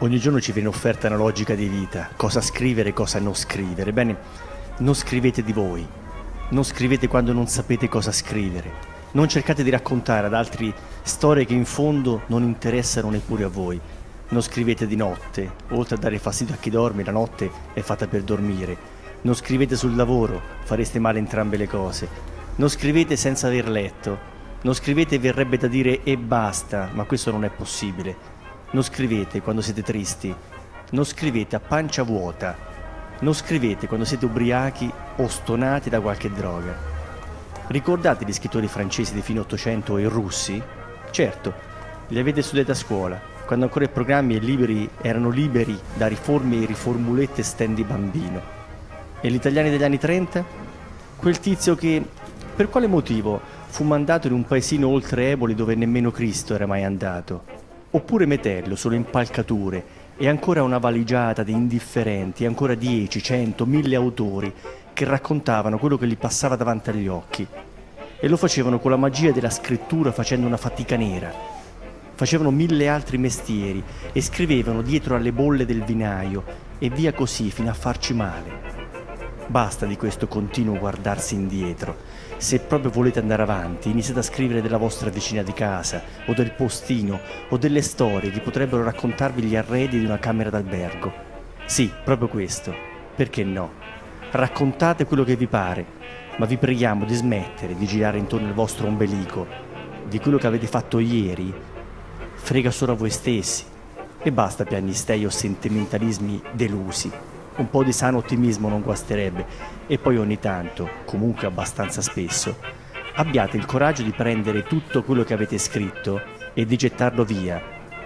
Ogni giorno ci viene offerta una logica di vita, cosa scrivere e cosa non scrivere. Bene, non scrivete di voi, non scrivete quando non sapete cosa scrivere, non cercate di raccontare ad altri storie che in fondo non interessano neppure a voi. Non scrivete di notte, oltre a dare fastidio a chi dorme, la notte è fatta per dormire. Non scrivete sul lavoro, fareste male entrambe le cose. Non scrivete senza aver letto, non scrivete verrebbe da dire e basta, ma questo non è possibile. Non scrivete quando siete tristi, non scrivete a pancia vuota, non scrivete quando siete ubriachi o stonati da qualche droga. Ricordate gli scrittori francesi di fine Ottocento e russi? Certo, li avete studiati a scuola, quando ancora i programmi erano liberi da riforme e riformulette stendi bambino. E gli italiani degli anni 30? Quel tizio che, per quale motivo, fu mandato in un paesino oltre Eboli dove nemmeno Cristo era mai andato? Oppure Metello, sulle impalcature, e ancora una valigiata di indifferenti, ancora 10, 100, 1000 autori che raccontavano quello che gli passava davanti agli occhi. E lo facevano con la magia della scrittura facendo una fatica nera. Facevano 1000 altri mestieri e scrivevano dietro alle bolle del vinaio e via così fino a farci male. Basta di questo continuo guardarsi indietro. Se proprio volete andare avanti, iniziate a scrivere della vostra vicina di casa, o del postino, o delle storie che potrebbero raccontarvi gli arredi di una camera d'albergo. Sì, proprio questo. Perché no? Raccontate quello che vi pare, ma vi preghiamo di smettere di girare intorno al vostro ombelico. Di quello che avete fatto ieri, frega solo a voi stessi. E basta piagnistei o sentimentalismi delusi. Un po' di sano ottimismo non guasterebbe. E poi ogni tanto, comunque abbastanza spesso, abbiate il coraggio di prendere tutto quello che avete scritto e di gettarlo via.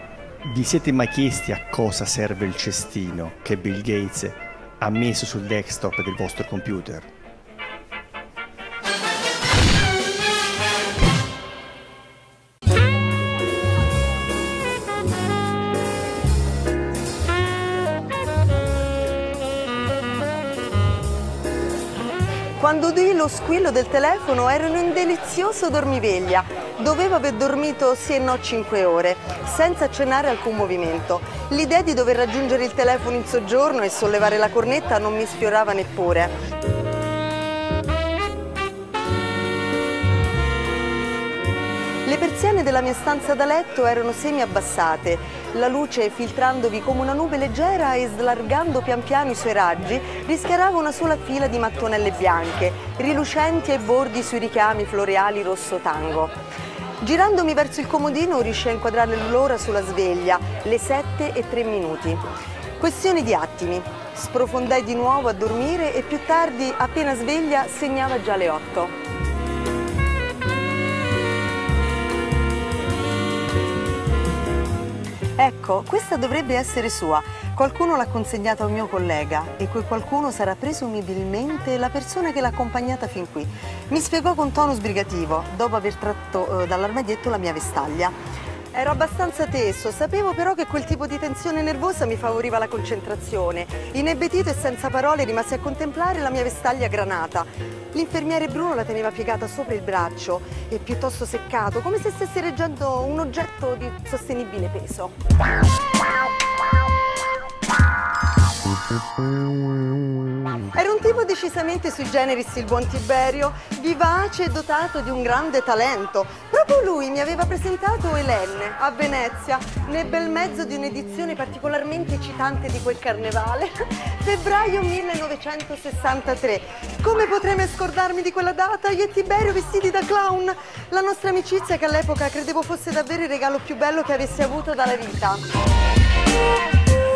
Vi siete mai chiesti a cosa serve il cestino che Bill Gates ha messo sul desktop del vostro computer? Quando udii lo squillo del telefono ero in un delizioso dormiveglia. Dovevo aver dormito sì e no 5 ore, senza accennare alcun movimento. L'idea di dover raggiungere il telefono in soggiorno e sollevare la cornetta non mi sfiorava neppure. Le persiane della mia stanza da letto erano semi-abbassate, la luce filtrandovi come una nube leggera e slargando pian piano i suoi raggi rischiarava una sola fila di mattonelle bianche, rilucenti ai bordi sui richiami floreali rosso tango. Girandomi verso il comodino riuscii a inquadrare l'ora sulla sveglia, le 7:03. Questione di attimi. Sprofondai di nuovo a dormire e più tardi, appena sveglia, segnava già le 8. Ecco, questa dovrebbe essere sua. Qualcuno l'ha consegnata a un mio collega e quel qualcuno sarà presumibilmente la persona che l'ha accompagnata fin qui. Mi spiegò con tono sbrigativo, dopo aver tratto dall'armadietto la mia vestaglia. Ero abbastanza teso, sapevo però che quel tipo di tensione nervosa mi favoriva la concentrazione. Inebetito e senza parole rimasi a contemplare la mia vestaglia granata. L'infermiere Bruno la teneva piegata sopra il braccio e piuttosto seccato, come se stesse reggendo un oggetto di sostenibile peso. Era un tipo decisamente sui generis il buon Tiberio, vivace e dotato di un grande talento. Proprio lui mi aveva presentato Elenne a Venezia, nel bel mezzo di un'edizione particolarmente eccitante di quel carnevale. Febbraio 1963. Come potrei mai scordarmi di quella data? Io e Tiberio vestiti da clown. La nostra amicizia che all'epoca credevo fosse davvero il regalo più bello che avessi avuto dalla vita.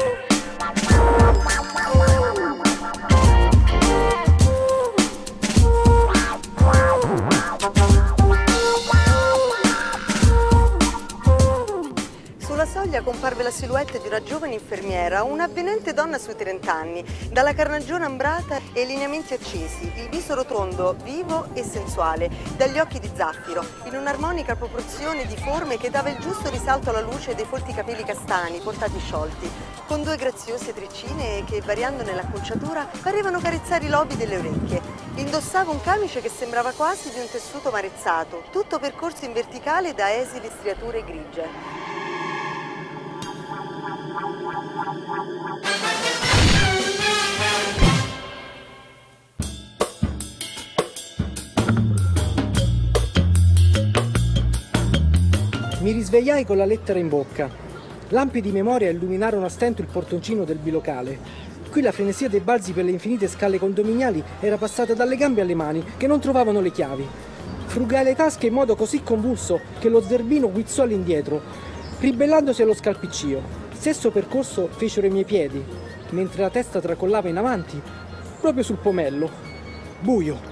Sulla soglia comparve la silhouette di una giovane infermiera, un'avvenente donna sui 30 anni, dalla carnagione ambrata e lineamenti accesi, il viso rotondo, vivo e sensuale, dagli occhi di zaffiro, in un'armonica proporzione di forme che dava il giusto risalto alla luce dei folti capelli castani, portati sciolti, con due graziose treccine che, variando nell'acconciatura, parevano carezzare i lobi delle orecchie. Indossava un camice che sembrava quasi di un tessuto marezzato, tutto percorso in verticale da esili striature grigie. Mi risvegliai con la lettera in bocca. Lampi di memoria illuminarono a stento il portoncino del bilocale. Qui la frenesia dei balzi per le infinite scale condominiali era passata dalle gambe alle mani, che non trovavano le chiavi. Frugai le tasche in modo così convulso che lo zerbino guizzò all'indietro, ribellandosi allo scalpiccio. Stesso percorso fecero i miei piedi, mentre la testa tracollava in avanti, proprio sul pomello. Buio.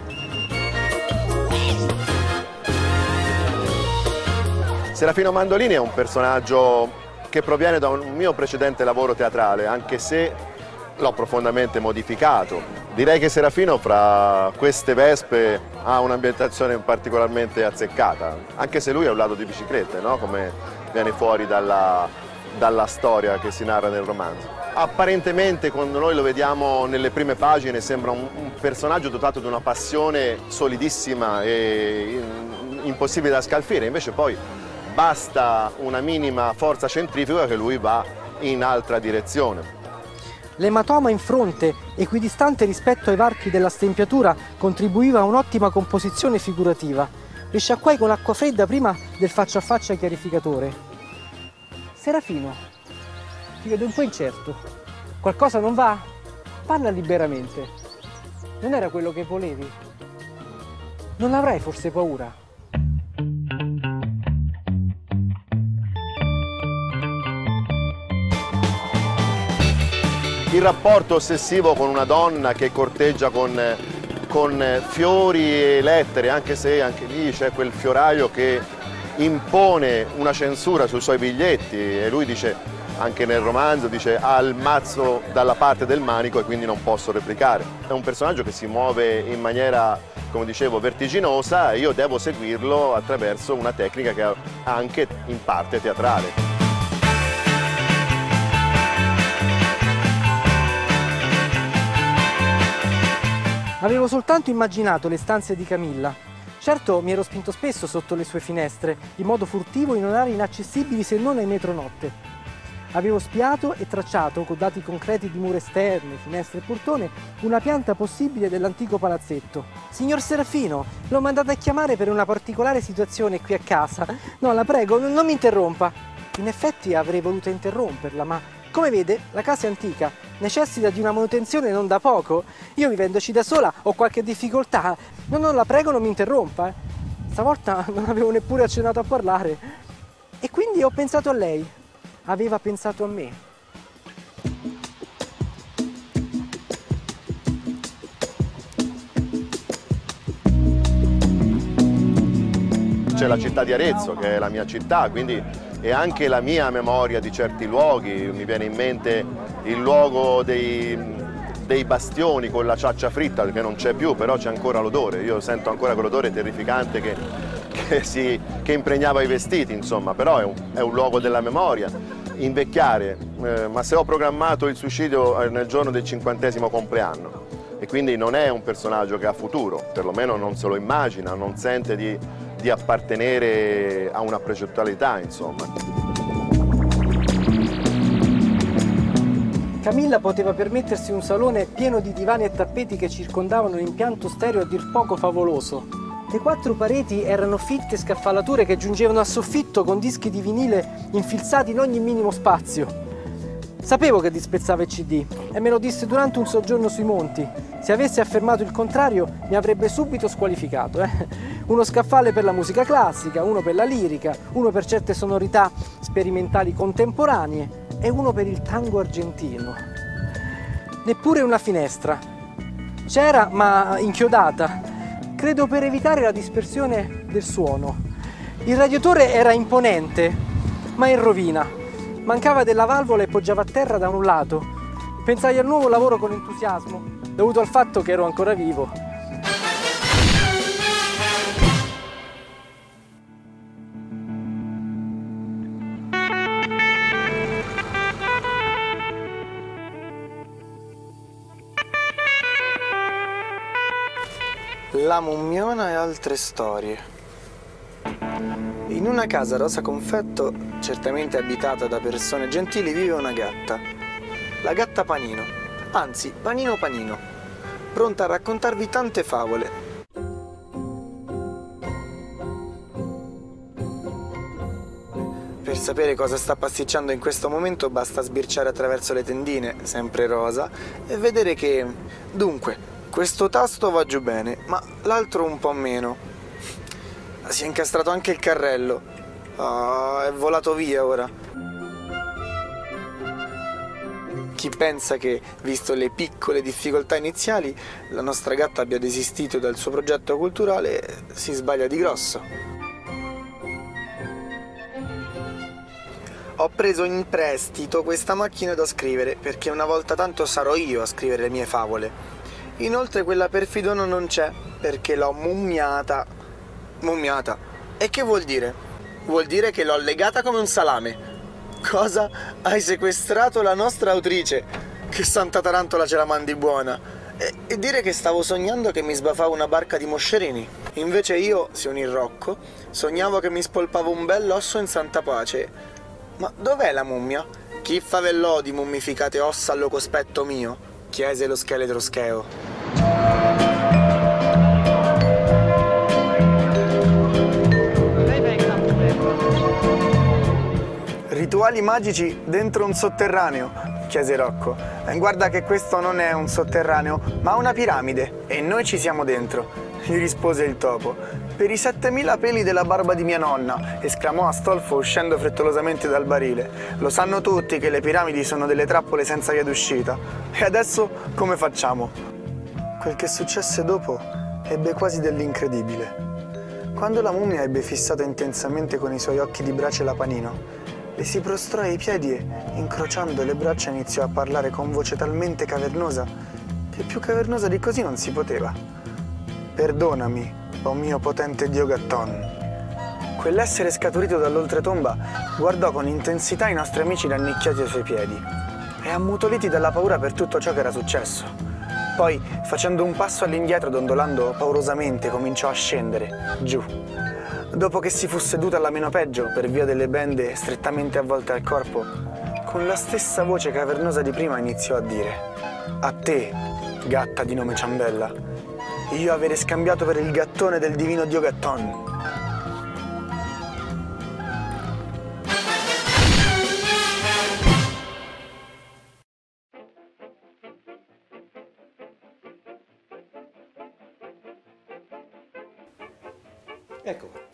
Serafino Mandolini è un personaggio che proviene da un mio precedente lavoro teatrale, anche se l'ho profondamente modificato. Direi che Serafino fra queste vespe ha un'ambientazione particolarmente azzeccata, anche se lui ha un lato di biciclette, no? Come viene fuori dalla storia che si narra nel romanzo. Apparentemente, quando noi lo vediamo nelle prime pagine, sembra un personaggio dotato di una passione solidissima e impossibile da scalfire, invece poi basta una minima forza centrifuga che lui va in altra direzione. L'ematoma in fronte, equidistante rispetto ai varchi della stempiatura, contribuiva a un'ottima composizione figurativa. Risciacquai con acqua fredda prima del faccia a faccia chiarificatore. Serafino, ti vedo un po' incerto. Qualcosa non va? Parla liberamente. Non era quello che volevi? Non avrai forse paura? Il rapporto ossessivo con una donna che corteggia con fiori e lettere, anche se anche lì c'è quel fioraio che impone una censura sui suoi biglietti e lui dice, anche nel romanzo, dice ha il mazzo dalla parte del manico e quindi non posso replicare. È un personaggio che si muove in maniera, come dicevo, vertiginosa e io devo seguirlo attraverso una tecnica che è anche in parte teatrale. Avevo soltanto immaginato le stanze di Camilla. Certo, mi ero spinto spesso sotto le sue finestre, in modo furtivo in orari inaccessibili se non ai metronotte. Avevo spiato e tracciato, con dati concreti di mura esterne, finestre e portone, una pianta possibile dell'antico palazzetto. Signor Serafino, l'ho mandato a chiamare per una particolare situazione qui a casa. No, la prego, non mi interrompa. In effetti avrei voluto interromperla, ma come vede, la casa è antica, necessita di una manutenzione non da poco. Io vivendoci da sola ho qualche difficoltà. No, la prego, non mi interrompa. Stavolta non avevo neppure accennato a parlare. E quindi ho pensato a lei. Aveva pensato a me. C'è la città di Arezzo, che è la mia città, quindi è anche la mia memoria di certi luoghi. Mi viene in mente il luogo dei bastioni con la ciaccia fritta, che non c'è più, però c'è ancora l'odore. Io sento ancora quell'odore terrificante che impregnava i vestiti, insomma, però è un luogo della memoria. Invecchiare, ma se ho programmato il suicidio nel giorno del 50° compleanno e quindi non è un personaggio che ha futuro, perlomeno non se lo immagina, non sente di appartenere a una progettualità, insomma. Camilla poteva permettersi un salone pieno di divani e tappeti che circondavano un impianto stereo a dir poco favoloso. Le 4 pareti erano fitte scaffalature che giungevano a soffitto con dischi di vinile infilzati in ogni minimo spazio. Sapevo che disprezzava il CD e me lo disse durante un soggiorno sui monti. Se avesse affermato il contrario mi avrebbe subito squalificato. Uno scaffale per la musica classica, uno per la lirica, uno per certe sonorità sperimentali contemporanee e uno per il tango argentino. Neppure una finestra. C'era, ma inchiodata, credo per evitare la dispersione del suono. Il radiatore era imponente, ma in rovina. Mancava della valvola e poggiava a terra da un lato. Pensai al nuovo lavoro con entusiasmo, dovuto al fatto che ero ancora vivo. La mummiona e altre storie. In una casa rosa confetto, certamente abitata da persone gentili, vive una gatta. la gatta Panino, anzi Panino Panino, pronta a raccontarvi tante favole. Per sapere cosa sta pasticciando in questo momento basta sbirciare attraverso le tendine, sempre rosa, e vedere che, dunque, questo tasto va giù bene, ma l'altro un po' meno. Si è incastrato anche il carrello. È volato via ora. Chi pensa che, visto le piccole difficoltà iniziali, la nostra gatta abbia desistito dal suo progetto culturale, si sbaglia di grosso. Ho preso in prestito questa macchina da scrivere, perché una volta tanto sarò io a scrivere le mie favole. Inoltre quella perfidona non c'è, perché l'ho mummiata. Mummiata? E che vuol dire? Vuol dire che l'ho legata come un salame. Cosa? Hai sequestrato la nostra autrice? Che santa tarantola ce la mandi buona. E dire che stavo sognando che mi sbafavo una barca di moscerini. Invece io, Sionil Rocco, sognavo che mi spolpavo un bell'osso in santa pace. Ma dov'è la mummia? Chi favellò di mummificate ossa allo cospetto mio? Chiese lo scheletro scheo. Rituali magici dentro un sotterraneo, chiese Rocco. Guarda che questo non è un sotterraneo, ma una piramide, e noi ci siamo dentro, gli rispose il topo. Per i 7000 peli della barba di mia nonna, esclamò Astolfo uscendo frettolosamente dal barile. Lo sanno tutti che le piramidi sono delle trappole senza via d'uscita. E adesso come facciamo? Quel che successe dopo ebbe quasi dell'incredibile. Quando la mummia ebbe fissato intensamente con i suoi occhi di brace la Panino, le si prostrò ai piedi e, incrociando le braccia, iniziò a parlare con voce talmente cavernosa che più cavernosa di così non si poteva. Perdonami, o mio potente dio Gatton. Quell'essere scaturito dall'oltretomba guardò con intensità i nostri amici rannicchiati ai suoi piedi e ammutoliti dalla paura per tutto ciò che era successo. Poi, facendo un passo all'indietro, dondolando paurosamente, cominciò a scendere, giù. Dopo che si fu seduta alla meno peggio, per via delle bende strettamente avvolte al corpo, con la stessa voce cavernosa di prima iniziò a dire: a te, gatta di nome Ciambella, io avere scambiato per il gattone del divino dio Gatton. Ecco fatto.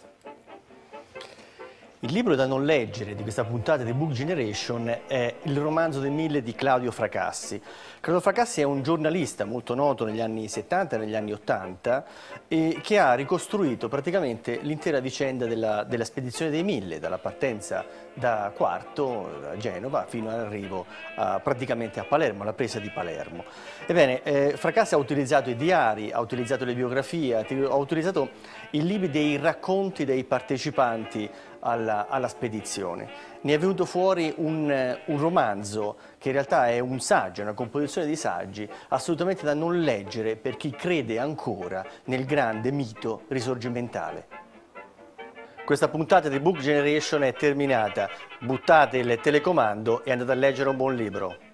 Il libro da non leggere di questa puntata di Book Generation è Il romanzo dei 1000 di Claudio Fracassi. Claudio Fracassi è un giornalista molto noto negli anni 70 e negli anni 80 e che ha ricostruito praticamente l'intera vicenda della spedizione dei 1000, dalla partenza da Quarto, da Genova, fino all'arrivo praticamente a Palermo, alla presa di Palermo. Ebbene, Fracassi ha utilizzato i diari, ha utilizzato le biografie, ha utilizzato i libri dei racconti dei partecipanti alla spedizione. Ne è venuto fuori un romanzo che in realtà è un saggio, una composizione di saggi assolutamente da non leggere per chi crede ancora nel grande mito risorgimentale. Questa puntata di Book Generation è terminata. Buttate il telecomando e andate a leggere un buon libro.